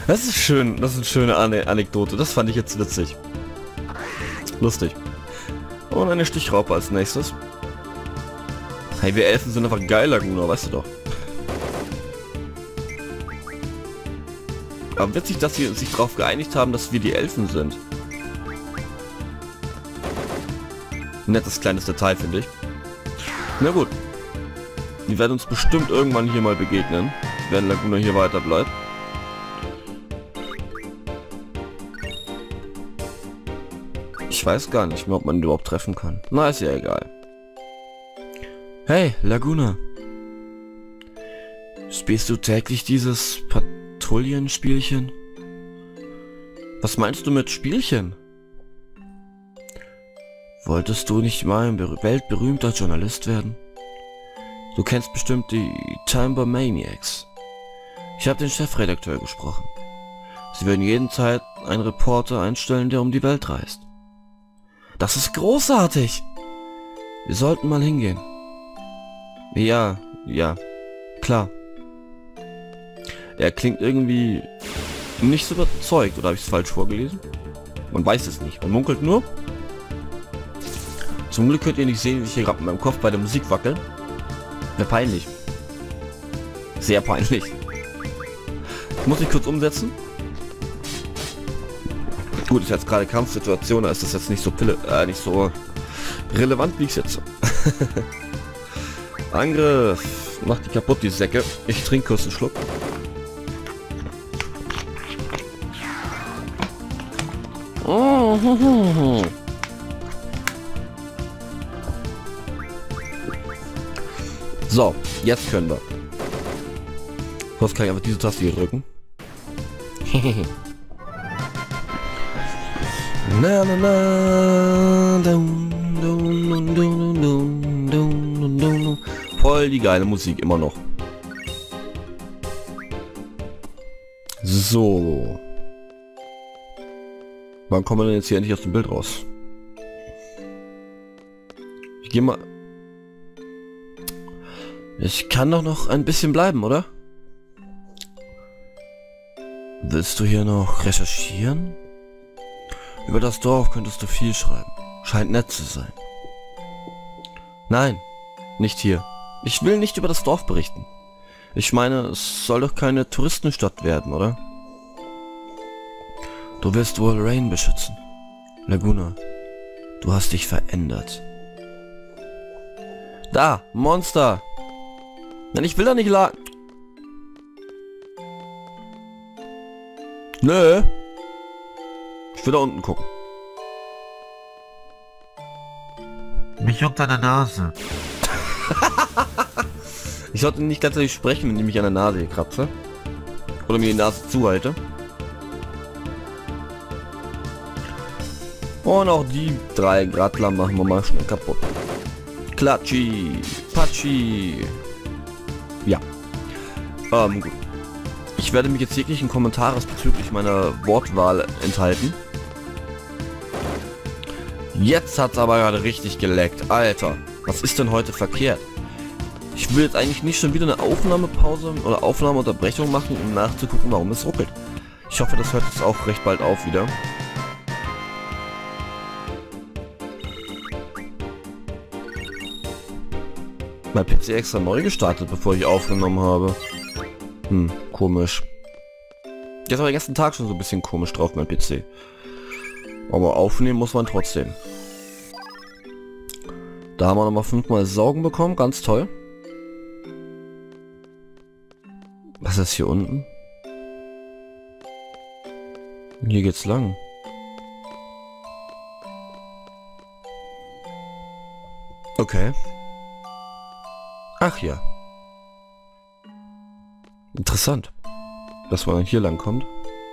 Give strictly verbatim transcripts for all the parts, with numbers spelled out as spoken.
Das ist schön, das ist eine schöne Ane Anekdote. Das fand ich jetzt witzig. Lustig. Und eine Stichraupe als nächstes. Hey, wir Elfen sind einfach geil, Laguna, weißt du doch. Aber witzig, dass sie sich darauf geeinigt haben, dass wir die Elfen sind. Nettes kleines Detail, finde ich. Na gut. Die werden uns bestimmt irgendwann hier mal begegnen, wenn Laguna hier weiter bleibt. Ich weiß gar nicht mehr, ob man ihn überhaupt treffen kann. Na, ist ja egal. Hey, Laguna. Spielst du täglich dieses Patrouillenspielchen? Was meinst du mit Spielchen? Wolltest du nicht mal ein weltberühmter Journalist werden? Du kennst bestimmt die Timber Maniacs. Ich habe den Chefredakteur gesprochen. Sie werden jeden Zeit einen Reporter einstellen, der um die Welt reist. Das ist großartig! Wir sollten mal hingehen. Ja, ja, klar. Er klingt irgendwie nicht so überzeugt, oder habe ich es falsch vorgelesen? Man weiß es nicht, man munkelt nur. Zum Glück könnt ihr nicht sehen, wie ich hier gerade mit meinem Kopf bei der Musik wackel. Wäre peinlich. Sehr peinlich. Muss ich kurz umsetzen? Gut, ist jetzt gerade Kampfsituation, da ist das jetzt nicht so pille, äh, nicht so relevant, wie ich setze. Angriff. Macht die kaputt, die Säcke. Ich trinke kurz einen Schluck. Oh. So, jetzt können wir. Sonst kann ich einfach diese Taste hier drücken. Na, na, na, dum, dum, dum, dum, dum, dum, dum. Voll die geile Musik immer noch. So. Wann kommen wir denn jetzt hier endlich aus dem Bild raus? Ich gehe mal... Ich kann doch noch ein bisschen bleiben, oder? Willst du hier noch recherchieren? Über das Dorf könntest du viel schreiben. Scheint nett zu sein. Nein, nicht hier. Ich will nicht über das Dorf berichten. Ich meine, es soll doch keine Touristenstadt werden, oder? Du willst wohl Rain beschützen. Laguna, du hast dich verändert. Da, Monster! Nein, ich will da nicht la... Nö. Ich will da unten gucken. Mich juckt an der Nase. Ich sollte nicht ganz ehrlich sprechen, wenn ich mich an der Nase hier kratze. Oder mir die Nase zuhalte. Und auch die drei Gradler machen wir mal schnell kaputt. Klatschi, Patschi. Ja. Ähm, gut. Ich werde mich jetzt jeglichen Kommentares bezüglich meiner Wortwahl enthalten. Jetzt hat's aber gerade richtig geleckt. Alter, was ist denn heute verkehrt? Ich will jetzt eigentlich nicht schon wieder eine Aufnahmepause oder Aufnahmeunterbrechung machen, um nachzugucken, warum es ruckelt. Ich hoffe, das hört jetzt auch recht bald auf wieder. Mein P C extra neu gestartet, bevor ich aufgenommen habe. Hm, komisch. Jetzt aber den ganzen Tag schon so ein bisschen komisch drauf, mein P C. Aber aufnehmen muss man trotzdem. Da haben wir nochmal fünfmal Saugen bekommen, ganz toll. Was ist hier unten? Hier geht's lang. Okay. Ach ja. Interessant, dass man hier lang kommt.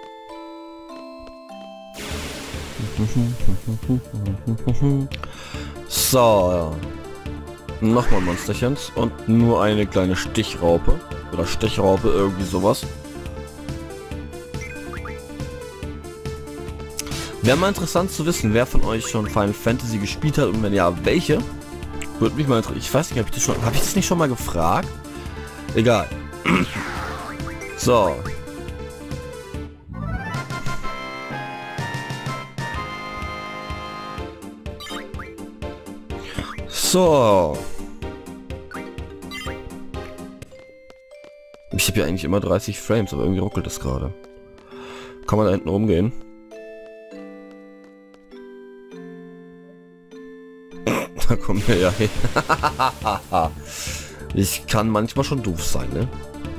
So. Nochmal Monsterchens und nur eine kleine Stichraupe. Oder Stechraupe, irgendwie sowas. Wäre mal interessant zu wissen, wer von euch schon Final Fantasy gespielt hat und wenn ja, welche. Würde mich mal interessieren. Ich weiß nicht, habe ich das schon... Habe ich das nicht schon mal gefragt? Egal. So. So. Ich habe ja eigentlich immer dreißig Frames, aber irgendwie ruckelt das gerade. Kann man da hinten rumgehen? Da kommen wir ja hin. Ich kann manchmal schon doof sein, ne?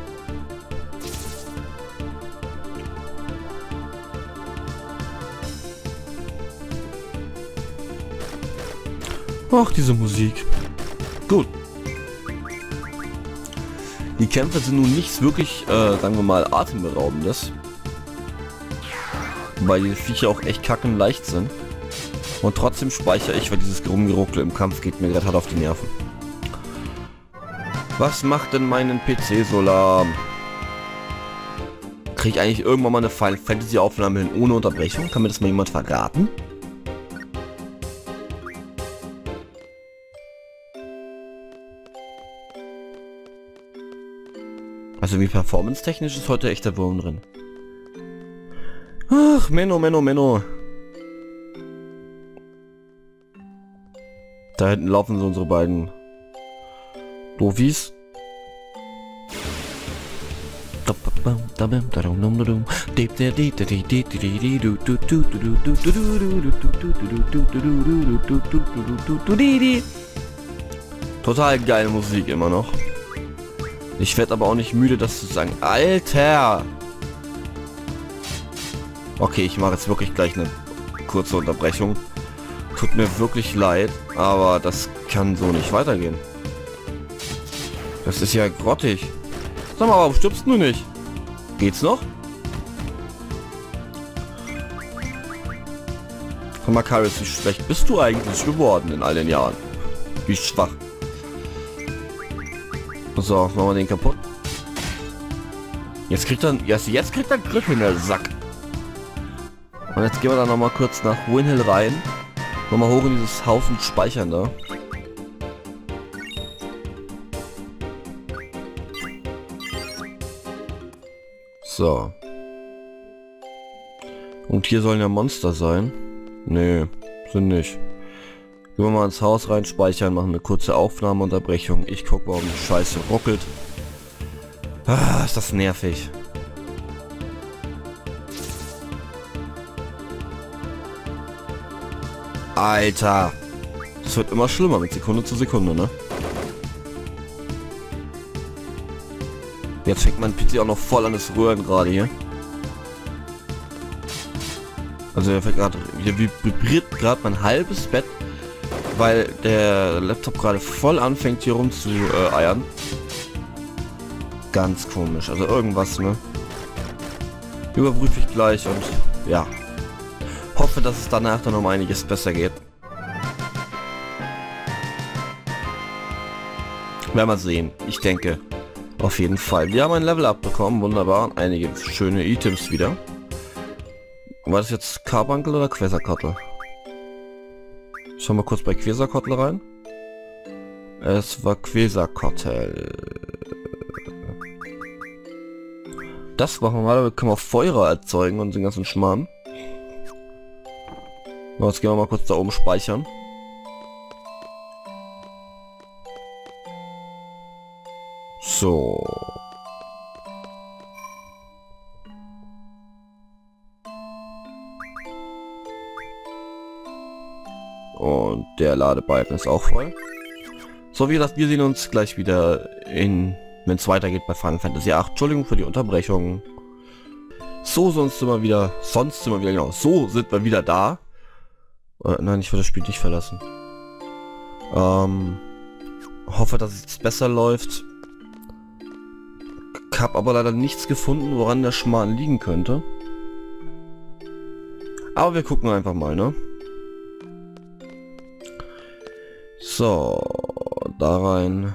Ach, diese Musik. Gut. Die Kämpfe sind nun nichts wirklich, äh, sagen wir mal, atemberaubendes. Weil die Viecher auch echt kacken leicht sind. Und trotzdem speichere ich, weil dieses Rumgeruckle im Kampf geht mir gerade hart auf die Nerven. Was macht denn meinen P C so lahm? Kriege ich eigentlich irgendwann mal eine Final Fantasy Aufnahme hin ohne Unterbrechung? Kann mir das mal jemand verraten? Also wie performance-technisch ist heute echt der Wurm drin. Ach, Menno, Menno, Menno. Da hinten laufen so unsere beiden Doofies. Total geile Musik immer noch. Ich werde aber auch nicht müde, das zu sagen. Alter! Okay, ich mache jetzt wirklich gleich eine kurze Unterbrechung. Tut mir wirklich leid, aber das kann so nicht weitergehen. Das ist ja grottig. Sag mal, warum stirbst du nicht? Geht's noch? Sag mal, Karis, wie schlecht bist du eigentlich geworden in all den Jahren? Wie schwach. So, machen wir den kaputt. Jetzt kriegt er, jetzt, jetzt kriegt er Griff in der Sack. Und jetzt gehen wir dann noch mal kurz nach Winhill rein. Nochmal hoch in dieses Haufen Speichern da. So. Und hier sollen ja Monster sein. Nee, sind nicht. Gehen wir mal ins Haus rein, speichern, machen eine kurze Aufnahmeunterbrechung. Ich gucke, warum die Scheiße ruckelt. Ah, ist das nervig. Alter. Das wird immer schlimmer mit Sekunde zu Sekunde, ne? Jetzt fängt mein P C auch noch voll an das Röhren gerade hier. Also er fängt gerade, hier vibriert gerade mein halbes Bett, weil der Laptop gerade voll anfängt hier rum zu äh, eiern. Ganz komisch, also irgendwas, ne? Überprüfe ich gleich und ja. Hoffe, dass es danach dann um einiges besser geht. Werden wir sehen. Ich denke, auf jeden Fall. Wir haben ein Level Up bekommen, wunderbar. Einige schöne Items wieder. War das jetzt Carbuncle oder Quasarkottl? Schauen wir kurz bei Quasarkottl rein. Es war Quasarkottl. Das machen wir mal, da können wir Feuer erzeugen und den ganzen Schmarrn. Jetzt gehen wir mal kurz da oben speichern. So. Und der Ladebalken ist auch voll. So, wie gesagt, wir sehen uns gleich wieder in, wenn es weitergeht bei Final Fantasy acht. Entschuldigung für die Unterbrechung. So, sonst sind wir wieder, sonst sind wir wieder, genau, so sind wir wieder da. Äh, nein, ich will das Spiel nicht verlassen. Ähm, hoffe, dass es jetzt besser läuft. Hab aber leider nichts gefunden, woran der Schmarrn liegen könnte. Aber wir gucken einfach mal, ne? So, da rein.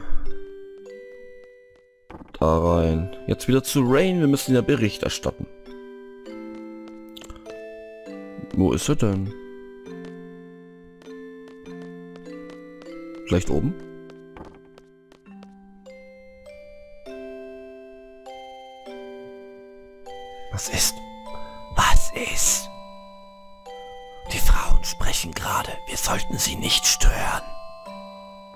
Da rein. Jetzt wieder zu Rain, wir müssen ja Bericht erstatten. Wo ist er denn? Vielleicht oben? Was ist? Was ist? Die Frauen sprechen gerade. Wir sollten sie nicht stören.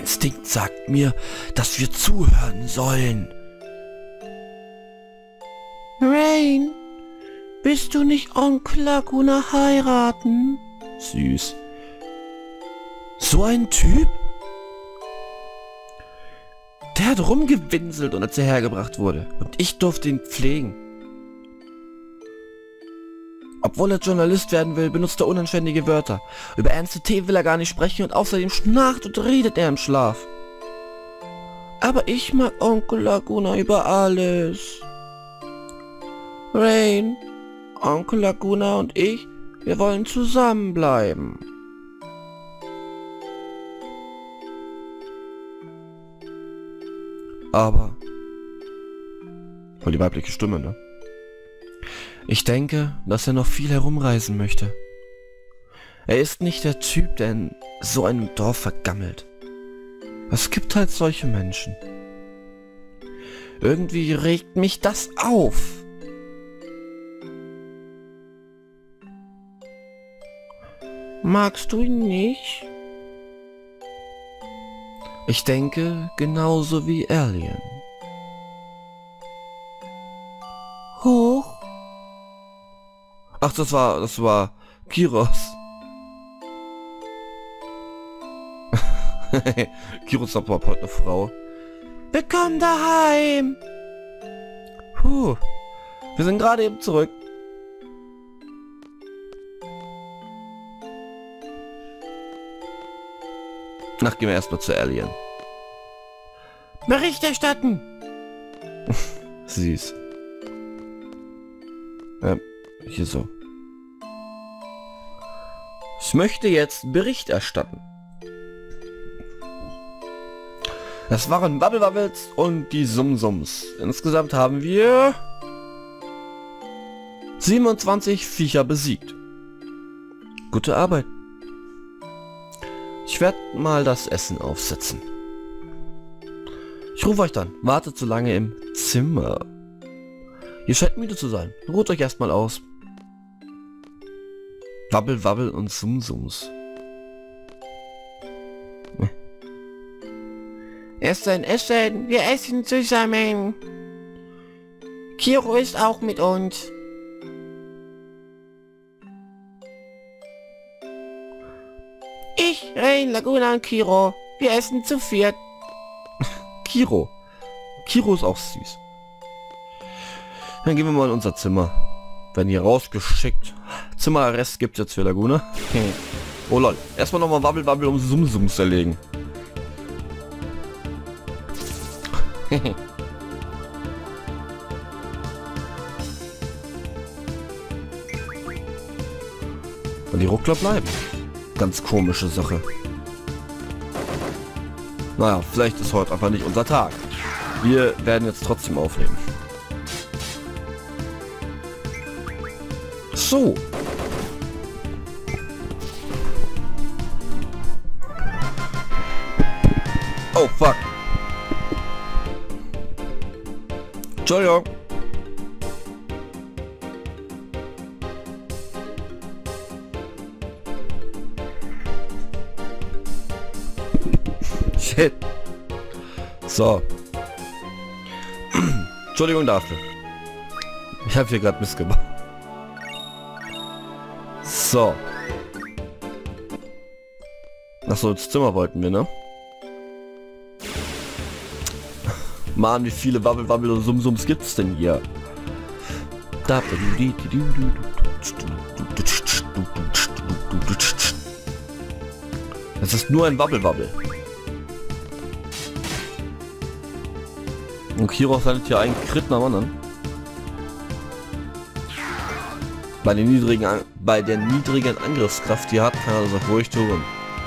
Instinkt sagt mir, dass wir zuhören sollen. Rain, willst du nicht Onkel Laguna heiraten? Süß. So ein Typ? Der hat rumgewinselt, und als er hergebracht wurde. Und ich durfte ihn pflegen. Obwohl er Journalist werden will, benutzt er unanständige Wörter. Über ernste Themen will er gar nicht sprechen und außerdem schnarcht und redet er im Schlaf. Aber ich mag Onkel Laguna über alles. Rain, Onkel Laguna und ich, wir wollen zusammenbleiben. Aber... voll die weibliche Stimme, ne? Ich denke, dass er noch viel herumreisen möchte. Er ist nicht der Typ, der in so einem Dorf vergammelt. Es gibt halt solche Menschen. Irgendwie regt mich das auf. Magst du ihn nicht? Ich denke, genauso wie Alien. Hoch. Ach, das war, das war Kiros. Kiros hat heute eine Frau. Willkommen daheim. Puh. Wir sind gerade eben zurück. Ach, gehen wir erstmal zu Alien. Bericht erstatten. Süß. Ja, hier so. Ich möchte jetzt Bericht erstatten. Das waren Wabbelwabbels und die Sumsums. Insgesamt haben wir siebenundzwanzig Viecher besiegt. Gute Arbeit. Ich werde mal das Essen aufsetzen. Ich rufe euch dann. Wartet so lange im Zimmer. Ihr scheint müde zu sein. Ruht euch erstmal aus. Wabbel, Wabbel und Sumsums. Essen, essen, wir essen zusammen. Kiro ist auch mit uns. Ich, Rain, Laguna und Kiro. Wir essen zu viert. Kiro. Kiro ist auch süß. Dann gehen wir mal in unser Zimmer. Werden hier rausgeschickt. Zimmerarrest gibt's jetzt für Laguna. Oh lol. Erstmal nochmal Wabbel, Wabbel um Sumsums erlegen. Und die Ruckler bleiben. Ganz komische Sache. Naja, vielleicht ist heute einfach nicht unser Tag. Wir werden jetzt trotzdem aufnehmen. So. Oh, fuck. Entschuldigung. Shit. So. Entschuldigung dafür. Ich habe hier gerade Mist gemacht. So. Achso, ins Zimmer wollten wir, ne? Mann, wie viele Wabbel, Wabbel und Sumsums gibt's denn hier? Das ist nur ein Wabbel-Wabbel. Und Kiro landet hier einen Crit nach dem anderen. Bei, den niedrigen, bei der niedrigen Angriffskraft, die hat, kann er das auch ruhig tun.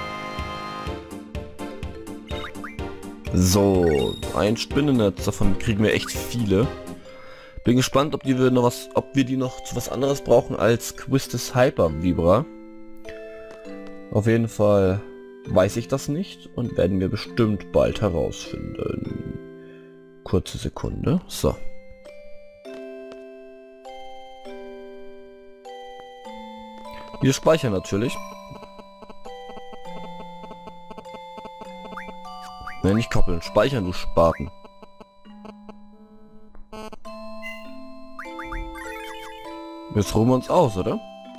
So, ein Spinnennetz, davon kriegen wir echt viele. Bin gespannt, ob die wir noch was, ob wir die noch zu was anderes brauchen als Quistis Hyper Vibra. Auf jeden Fall weiß ich das nicht und werden wir bestimmt bald herausfinden. Kurze Sekunde. So. Wir speichern natürlich. Ne, nicht koppeln, speichern, du Spaten. Jetzt ruhen wir uns aus, oder?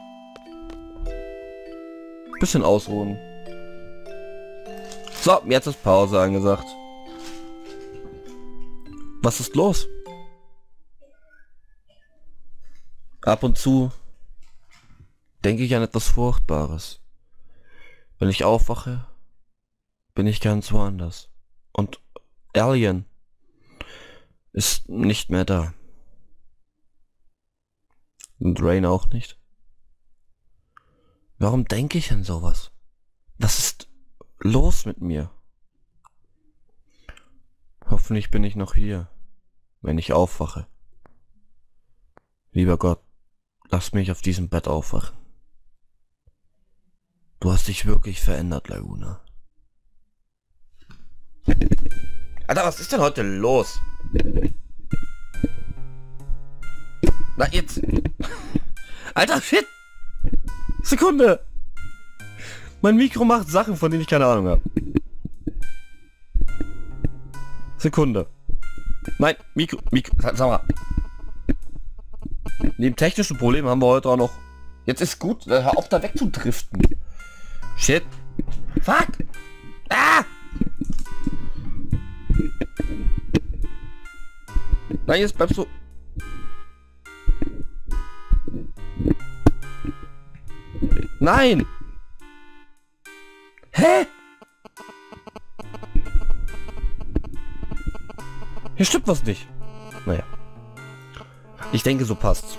Bisschen ausruhen. So, jetzt ist Pause angesagt. Was ist los? Ab und zu denke ich an etwas Furchtbares. Wenn ich aufwache, bin ich ganz woanders. Und Alien ist nicht mehr da. Und Rain auch nicht. Warum denke ich an sowas? Was ist los mit mir? Hoffentlich bin ich noch hier, wenn ich aufwache. Lieber Gott, lass mich auf diesem Bett aufwachen. Du hast dich wirklich verändert, Laguna. Alter, was ist denn heute los? Na jetzt. Alter, shit. Sekunde. Mein Mikro macht Sachen, von denen ich keine Ahnung habe. Sekunde. Nein, Mikro, Mikro, sag mal. Neben technischen Problemen haben wir heute auch noch... Jetzt ist gut, hör auf da wegzudriften. Shit. Fuck. Ah! Nein, jetzt bleibst du... Nein! Hä? Hier stimmt was nicht. Naja. Ich denke, so passt's.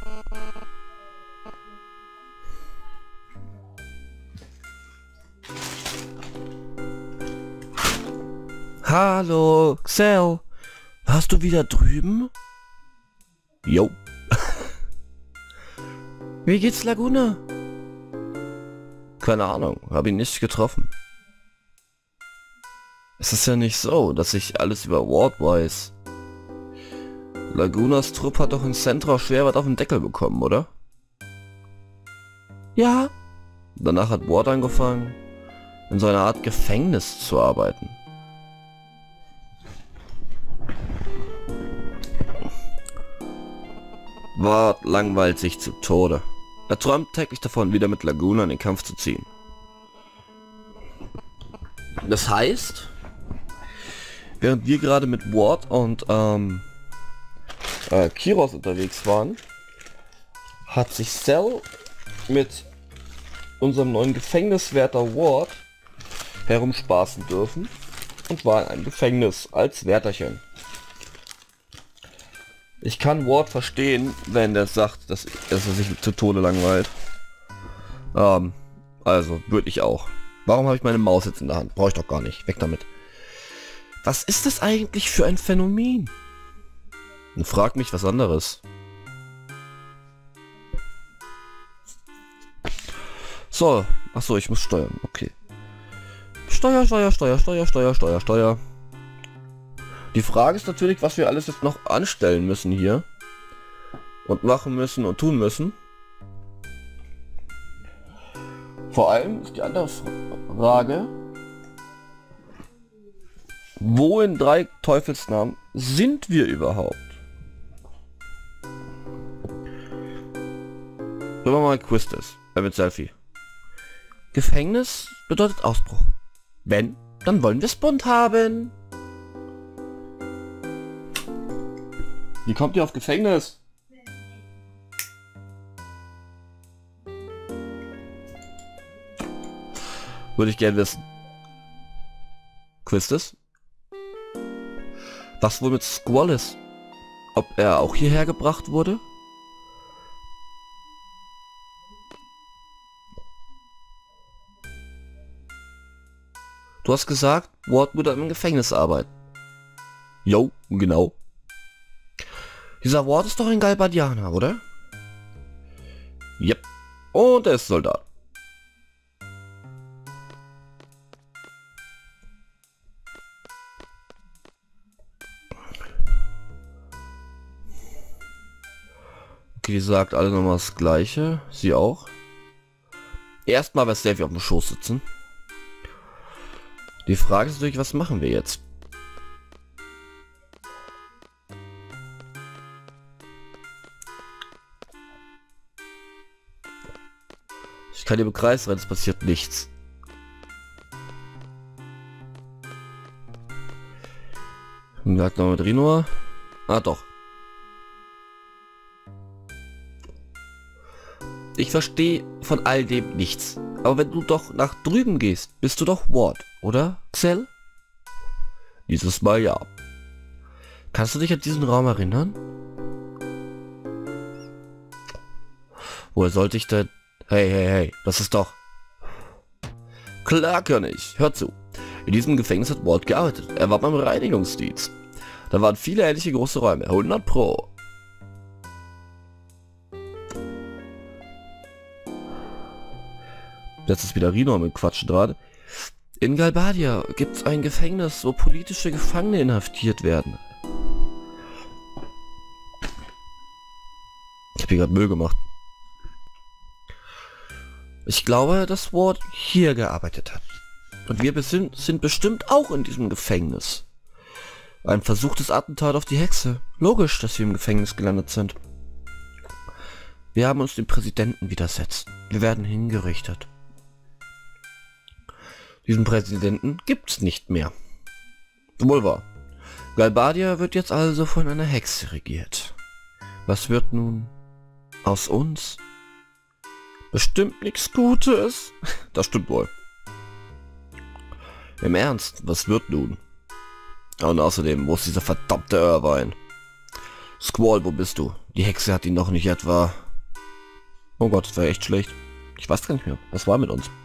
Hallo, Xel. Warst du wieder drüben? Jo. Wie geht's, Laguna? Keine Ahnung, habe ihn nicht getroffen. Es ist ja nicht so, dass ich alles über Ward weiß. Lagunas Trupp hat doch in Centra schwer was auf den Deckel bekommen, oder? Ja. Danach hat Ward angefangen, in so einer Art Gefängnis zu arbeiten. Ward langweilt sich zu Tode. Er träumt täglich davon, wieder mit Laguna in den Kampf zu ziehen. Das heißt, während wir gerade mit Ward und ähm, äh, Kiros unterwegs waren, hat sich Cell mit unserem neuen Gefängniswärter Ward herumspaßen dürfen und war in einem Gefängnis als Wärterchen. Ich kann Ward verstehen, wenn der sagt, dass, dass er sich zu Tode langweilt. Ähm, also, würde ich auch. Warum habe ich meine Maus jetzt in der Hand? Brauche ich doch gar nicht. Weg damit. Was ist das eigentlich für ein Phänomen? Und frag mich was anderes. So, ach so, ich muss steuern. Okay. Steuer, Steuer, Steuer, Steuer, Steuer, Steuer, Steuer. Die Frage ist natürlich, was wir alles jetzt noch anstellen müssen hier. Und machen müssen und tun müssen. Vor allem ist die andere Frage, wo in drei Teufelsnamen sind wir überhaupt? Wenn man mal Quiz ist, äh, mit Selfie. Gefängnis bedeutet Ausbruch. Wenn, dann wollen wir es bunt haben. Wie kommt ihr auf Gefängnis? Würde ich gerne wissen. Quistes? Was wohl mit Squall ist? Ob er auch hierher gebracht wurde? Du hast gesagt, Ward würde im Gefängnis arbeiten. Jo, genau. Dieser Ward ist doch ein Galbadianer, oder? Yep. Und er ist Soldat. Okay, die sagt alle nochmal das Gleiche. Sie auch. Erstmal bei Steffi auf dem Schoß sitzen. Die Frage ist natürlich, was machen wir jetzt? Ich kann im Kreis rennen, es passiert nichts. Sagt noch mit Rino. Ah doch. Ich verstehe von all dem nichts. Aber wenn du doch nach drüben gehst, bist du doch Ward, oder, Xel? Dieses Mal ja. Kannst du dich an diesen Raum erinnern? Woher sollte ich denn... Hey, hey, hey, das ist doch... Klar kann ich. Hör zu. In diesem Gefängnis hat Ward gearbeitet. Er war beim Reinigungsdienst. Da waren viele ähnliche große Räume. hundert Pro. Jetzt ist wieder Rino mit Quatschen dran. In Galbadia gibt es ein Gefängnis, wo politische Gefangene inhaftiert werden. Ich habe hier gerade Müll gemacht. Ich glaube, dass Ward hier gearbeitet hat. Und wir sind, sind bestimmt auch in diesem Gefängnis. Ein versuchtes Attentat auf die Hexe. Logisch, dass wir im Gefängnis gelandet sind. Wir haben uns dem Präsidenten widersetzt. Wir werden hingerichtet. Diesen Präsidenten gibt's nicht mehr. Wohl wahr. Galbadia wird jetzt also von einer Hexe regiert. Was wird nun aus uns? Bestimmt nichts Gutes. Das stimmt wohl. Im Ernst, was wird nun? Und außerdem, wo ist dieser verdammte Irvine? Squall, wo bist du? Die Hexe hat ihn noch nicht etwa... Oh Gott, das war echt schlecht. Ich weiß gar nicht mehr. Was war mit uns?